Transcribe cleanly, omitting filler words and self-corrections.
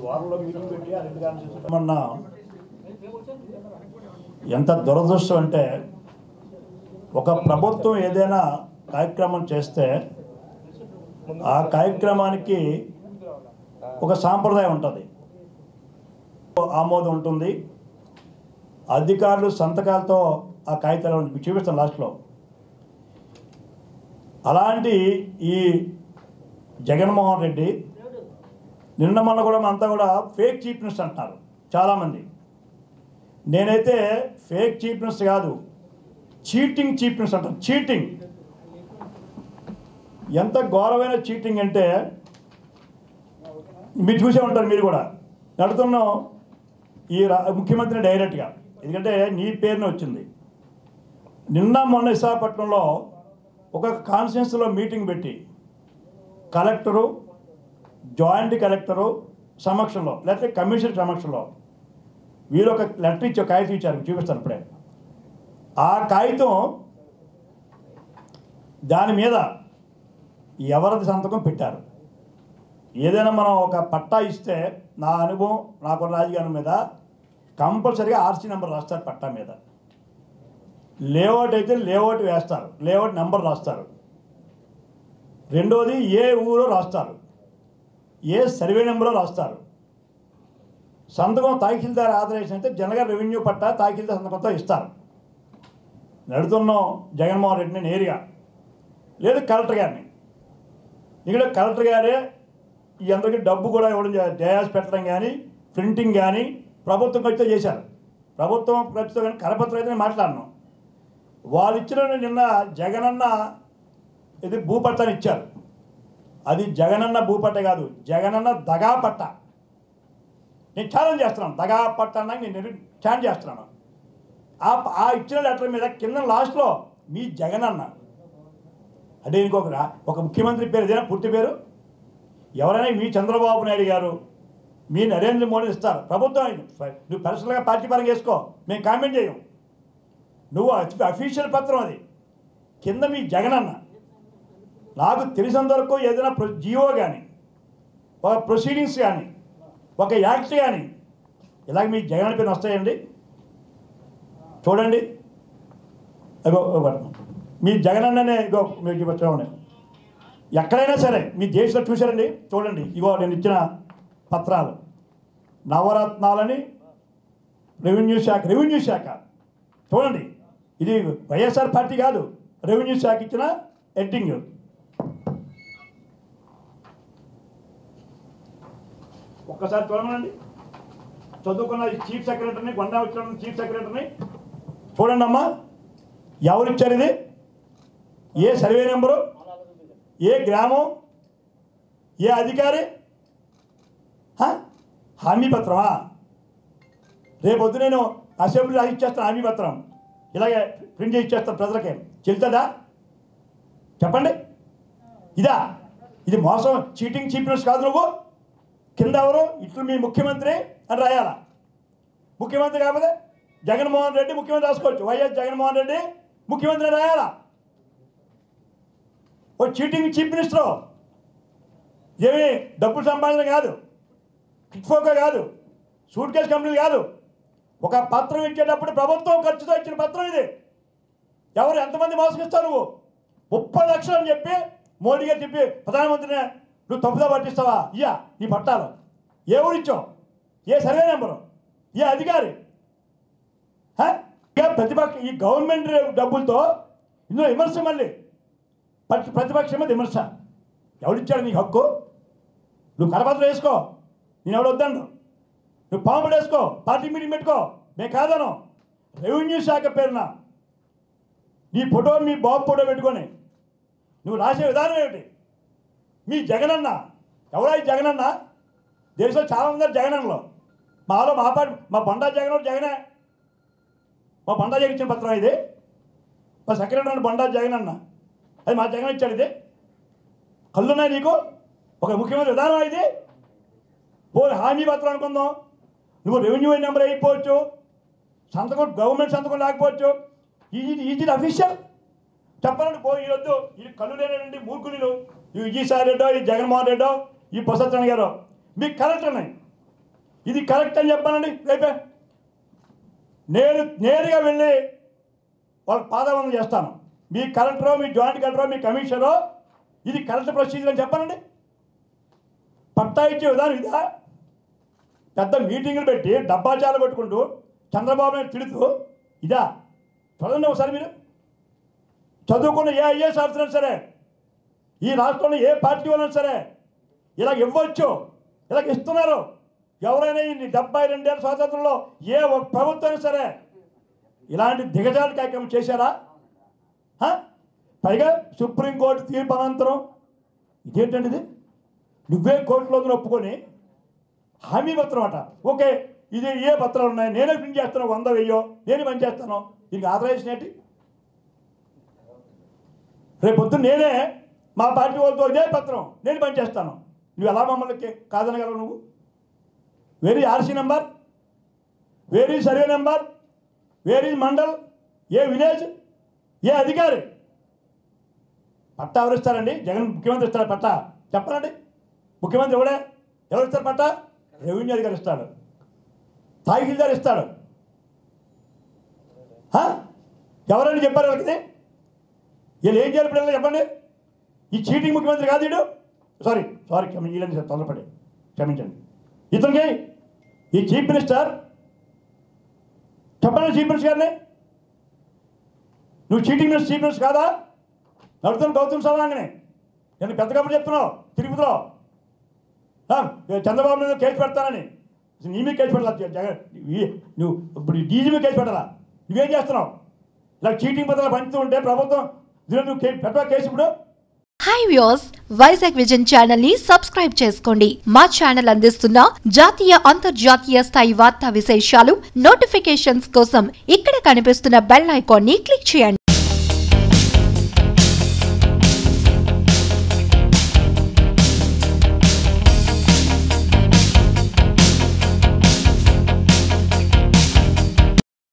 మొన్న ఎంత దురదృష్టం అంటే ఒక ప్రభుత్వం ఏదైనా కార్యక్రమం చేస్తే ఆ కార్యక్రమానికి ఒక సాంప్రదాయం ఉంటుంది, ఆమోదం ఉంటుంది, అధికారులు సంతకాలతో ఆ కాగితాలు చూపిస్తాం లాస్ట్లో. అలాంటి ఈ జగన్మోహన్ రెడ్డి నిన్న మొన్న కూడా అంతా కూడా ఫేక్ చీఫ్ మినిస్టర్ అంటున్నారు చాలామంది. నేనైతే ఫేక్ చీఫ్ మినిస్టర్ కాదు, చీటింగ్ చీఫ్ మినిస్టర్ అంటాను. చీటింగ్ ఎంత ఘోరమైన చీటింగ్ అంటే మీరు చూసే ఉంటారు. మీరు కూడా నడుతున్నాం ఈ ముఖ్యమంత్రిని డైరెక్ట్గా, ఎందుకంటే నీ పేరునే వచ్చింది. నిన్న మొన్న విశాఖపట్నంలో ఒక కాన్ఫరెన్స్లో మీటింగ్ పెట్టి కలెక్టరు, జాయింట్ కలెక్టరు సమక్షంలో లేకపోతే కమిషనర్ సమక్షంలో వీరు ఒక లెటర్ ఇచ్చి కాగితం ఇచ్చారు, చూపిస్తాను ఇప్పుడే. ఆ కాగితం దాని మీద ఎవరిది సంతకం పెట్టారు. ఏదైనా మనం ఒక పట్టా ఇస్తే నా అనుభవం నాకు రాజకీయం మీద కంపల్సరీగా ఆర్సీ నెంబర్ రాస్తారు పట్టా మీద. లేఅవుట్ అయితే లేఅవుట్ వేస్తారు, లేఅవుట్ నెంబర్ రాస్తారు. రెండోది ఏ ఊరో రాస్తారు, ఏ సర్వే నెంబరో రాస్తారు. సంతకం తహసీల్దార్ ఆథరైజేషన్ అయితే జనరల్గా రెవెన్యూ పట్టా తహసీల్దార్ సంతకంతో ఇస్తారు. నడుతున్నాం జగన్మోహన్ రెడ్డిని నేరుగా, లేదు కలెక్టర్ గారిని. ఇక్కడ కలెక్టర్ గారే ఈ అందరికీ డబ్బు కూడా ఇవ్వడం, డయాస్ పెట్టడం కానీ ప్రింటింగ్ కానీ ప్రభుత్వం ఖర్చుతో చేశారు. ప్రభుత్వం ఖర్చుతో కానీ కరపత్రం అయితే మాట్లాడినాం. వాళ్ళు ఇచ్చిన నిన్న జగనన్న ఇది భూపట్టాన్ని ఇచ్చారు. అది జగనన్న భూపట్ట కాదు, జగనన్న దగా పట్ట. నేను ఛాలెంజ్ చేస్తున్నాను, దగా పట్ట అన్నాక నేను ఛాలెంజ్ చేస్తున్నాను. ఆ ఇచ్చిన లెటర్ మీద కింద లాస్ట్లో మీ జగనన్న అంటే ఇంకొకరా ఒక ముఖ్యమంత్రి పేరు ఏదైనా పూర్తి పేరు ఎవరైనా మీ చంద్రబాబు నాయుడు గారు, మీ నరేంద్ర మోడీ ఇస్తారు. ప్రభుత్వం నువ్వు పర్సనల్గా పార్టీ పరంగా వేసుకో, మేము కామెంట్ చేయం. నువ్వు అఫీషియల్ పత్రం అది, కింద మీ జగనన్న. నాకు తెలిసినంత వరకు ఏదైనా జియో కానీ ఒక ప్రొసీడింగ్స్ కానీ ఒక యాక్ట్ కానీ ఇలాగ మీ జగన్ పేరు వస్తాయండి. చూడండి, మీ జగనన్ననే ఇగో మీకు చూడండి. ఎక్కడైనా సరే మీ దేశంలో చూశారండి, చూడండి. ఇగో నేను ఇచ్చిన పత్రాలు నవరత్నాలని రెవెన్యూ శాఖ చూడండి. ఇది వైఎస్ఆర్ పార్టీ కాదు, రెవెన్యూ శాఖ ఇచ్చిన హెడ్డింగ్. ఒక్కసారి చూడమనండి. చదువుకున్న చీఫ్ సెక్రటరీని, కొండా వచ్చిన చీఫ్ సెక్రటరీని చూడండి అమ్మా. ఎవరిచ్చారు ఇది? ఏ సర్వే నెంబరు, ఏ గ్రామం, ఏ అధికారి? హామీ పత్రమా? రేపొద్దు నేను అసెంబ్లీ రాసి ఇచ్చేస్తాను హామీ పత్రం, ఇలాగే ప్రింట్ చేసి ఇచ్చేస్తాను ప్రజలకి. చెల్తుందా చెప్పండి? ఇదా? ఇది మోసం, చీటింగ్ చీఫ్ మినిస్టర్ కాదు నువ్వు. కింద ఎవరు? ఇట్లు మీ ముఖ్యమంత్రి అని రాయాలా. ముఖ్యమంత్రి కాకపోతే జగన్మోహన్ రెడ్డి ముఖ్యమంత్రి రాసుకోవచ్చు. వైఎస్ జగన్మోహన్ రెడ్డి ముఖ్యమంత్రి రాయాలా. ఓ చీటింగ్ చీఫ్ మినిస్టరు. ఏమి డబ్బులు సంపాదన కాదు, కిట్ఫోకా కాదు, సూట్ కేసు కంపెనీలు కాదు. ఒక పత్రం ఇచ్చేటప్పుడు ప్రభుత్వం ఖర్చుతో ఇచ్చిన పత్రం ఇది. ఎవరు ఎంతమంది మోసగిస్తావు నువ్వు? 30 లక్షలు అని చెప్పి మోడీ గారు చెప్పి ప్రధానమంత్రిని నువ్వు తప్పుదా పట్టిస్తావా? ఇయ్యా నీ పట్టాలు. ఏ ఊరిచ్చావు? ఏ సర్వే నెంబరు? ఏ అధికారి? ప్రతిపక్ష ఈ గవర్నమెంట్ డబ్బులతో ఇందులో విమర్శ, మళ్ళీ ప్రతిపక్షం మీద విమర్శ. ఎవరిచ్చాడు నీకు హక్కు? నువ్వు కరపత్రం వేసుకో, నేను ఎవడు వద్దాను. నువ్వు పాములు వేసుకో, పార్టీ మీటింగ్ పెట్టుకో, మేము కాదను. రెవెన్యూ శాఖ పేరున నీ ఫోటో, మీ బాబు ఫోటో పెట్టుకొని నువ్వు రాసే విధానం ఏమిటి? మీ జగనన్న ఎవరా? ఈ జగనన్న దేశంలో చాలా ఉన్నారు జగనన్నలో. మా బండా జగన్ జగనే. మా బండా జగన్ ఇచ్చిన పత్రం ఇది. మా సెక్రటరీ బండా జగన్ అన్న, అది మా జగన్ ఇచ్చాడు. ఇది కళ్ళున్నాయి నీకు? ఒక ముఖ్యమంత్రి విధానం ఇది. హామీ పత్రం అనుకుందాం, నువ్వు రెవెన్యూ నెంబర్ అయిపోవచ్చు, సంతకం గవర్నమెంట్ సంతకం లేకపోవచ్చు. ఈజీ అఫీషియల్ చెప్పాలంటే ఈరోజు ఈ కళ్ళు లేనండి మూర్ఖులు. ఈ విజయసాయి రెడ్డో, ఈ జగన్మోహన్ రెడ్డో, ఈ ప్రసన్న గారు మీకు కలెక్టర్ ఉన్నాయి. ఇది కరెక్ట్ అని చెప్పానండి రేపే. నేను నేరుగా వెళ్ళి వాళ్ళకి పాదవందనం చేస్తాను. మీ కలెక్టరో, మీ జాయింట్ కలెక్టరో, మీ కమిషనరో ఇది కరెక్ట్ ప్రొసీజర్ అని చెప్పానండి. పట్టా ఇచ్చే విధానం ఇదా? పెద్ద మీటింగులు పెట్టి డబ్బాచాలు కొట్టుకుంటూ చంద్రబాబు నాయుడు తిడుతూ ఇదా? చూడండి ఒకసారి మీరు. చదువుకున్న ఏ ఐఏఎస్ ఆఫీసర్ సరే, ఈ రాష్ట్రంలో ఏ పార్టీ వాళ్ళైనా సరే ఇలా ఇవ్వచ్చు, ఇలా ఇస్తున్నారు. ఎవరైనా ఈ 72 ఏళ్ళ స్వాతంత్రంలో ఏ ఒక ప్రభుత్వం సరే ఇలాంటి దిగజారు కార్యక్రమం చేశారా? పైగా సుప్రీంకోర్టు తీర్పు అనంతరం ఇదేంటండి ఇది? నువ్వే కోర్టులో ఒప్పుకొని హామీ పత్రం అట. ఓకే, ఇది ఏ పత్రాలు ఉన్నాయి, నేనే ప్రింట్ చేస్తాను, 100 1000 నేను పని చేస్తాను, దీనికి ఆథరైజేషన్ ఏంటి? రేపు పొద్దున్న నేనే మా పార్టీ వాళ్ళతో ఇదే పత్రం నేను పని చేస్తాను, నువ్వు ఎలా మమ్మల్ని కాదనగలవు? నువ్వు where is RC number, where is survey number, where is mandal, ఏ విలేజ్, ఏ అధికారి? పట్టా ఎవరు ఇస్తారండి? జగన్ ముఖ్యమంత్రి ఇస్తాడు పట్టా? చెప్పనండి. ముఖ్యమంత్రి ఎవరు ఇస్తారు పట్టా? రెవెన్యూ అధికారి ఇస్తాడు, తహసీల్దార్ ఇస్తాడు. ఎవరండి చెప్పారు వాళ్ళకి? వీళ్ళు ఏం చేయాలి పిల్లలు చెప్పండి? ఈ చీటింగ్ ముఖ్యమంత్రి కాదు వీడు. సారీ వీళ్ళని తొందరపడి క్షమించండి. ఇతనికి ఈ చీఫ్ మినిస్టర్ చెప్పండి, చీఫ్ మినిస్టర్ గారిని, నువ్వు చీటింగ్ మినిస్టర్ చీఫ్ మినిస్టర్ కాదా? నడుతున్న గౌతమ్ సవాంగని నేను పెద్ద కబుర్లు చెప్తున్నావు తిరుపతిలో. చంద్రబాబు మీద కేసు పెడతానని నీ మీద కేసు పెట్టాలా? జగన్ నువ్వు ఇప్పుడు డీజీ మీద కేసు పెట్టాలా? నువ్వేం చేస్తున్నావు? ఇలా చీటింగ్ పత్రాలు పంచుతూ ఉంటే ప్రభుత్వం నువ్వు పెట్టా కేసు ఇప్పుడు. Hi viewers, Vizag vision channel ని సబ్స్క్రైబ్ చేసుకోండి. మా ఛానల్ అందిస్తున్న జాతీయ అంతర్జాతీయ స్థాయి వార్తా విశేషాలు నోటిఫికేషన్స్ కోసం ఇక్కడ కనిపిస్తున్న బెల్ ఐకాన్ ని క్లిక్ చేయండి.